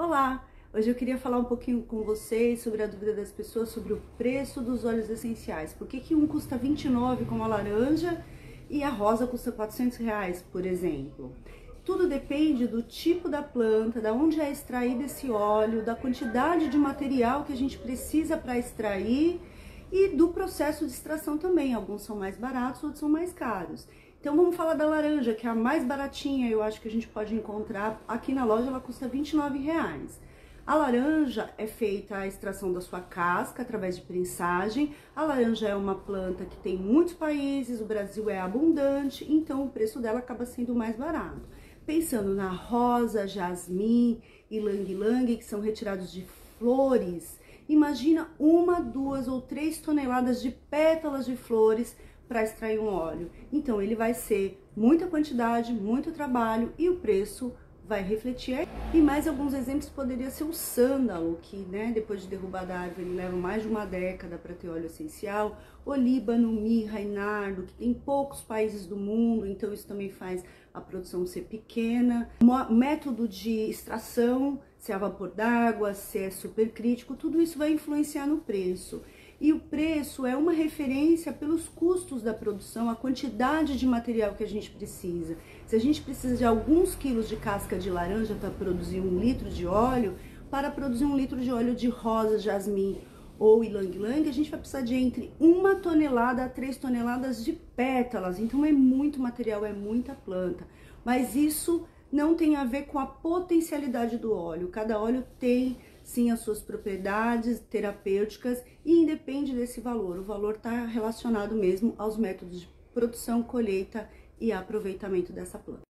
Olá! Hoje eu queria falar um pouquinho com vocês sobre a dúvida das pessoas sobre o preço dos óleos essenciais. Por que um custa R$29 como a laranja e a rosa custa R$400, por exemplo? Tudo depende do tipo da planta, da onde é extraído esse óleo, da quantidade de material que a gente precisa para extrair e do processo de extração também. Alguns são mais baratos, outros são mais caros. Então vamos falar da laranja, que é a mais baratinha, eu acho que a gente pode encontrar aqui na loja, ela custa R$29. A laranja é feita a extração da sua casca através de prensagem. A laranja é uma planta que tem muitos países, o Brasil é abundante, então o preço dela acaba sendo mais barato. Pensando na rosa, jasmim e ylang-ylang, que são retirados de flores, imagina 1, 2 ou 3 toneladas de pétalas de flores para extrair um óleo. Então ele vai ser muita quantidade, muito trabalho e o preço vai refletir. E mais alguns exemplos poderia ser o sândalo, que depois de derrubar da árvore ele leva mais de uma década para ter óleo essencial. Olíbano, mirra e nardo, que tem poucos países do mundo, então isso também faz a produção ser pequena. O método de extração, se é a vapor d'água, se é supercrítico, tudo isso vai influenciar no preço. E o preço é uma referência pelos custos da produção, a quantidade de material que a gente precisa. Se a gente precisa de alguns quilos de casca de laranja para produzir 1 litro de óleo, para produzir 1 litro de óleo de rosa, jasmim ou ylang-ylang, a gente vai precisar de entre 1 tonelada a 3 toneladas de pétalas. Então é muito material, é muita planta. Mas isso não tem a ver com a potencialidade do óleo. Cada óleo tem sim as suas propriedades terapêuticas e independe desse valor. O valor está relacionado mesmo aos métodos de produção, colheita e aproveitamento dessa planta.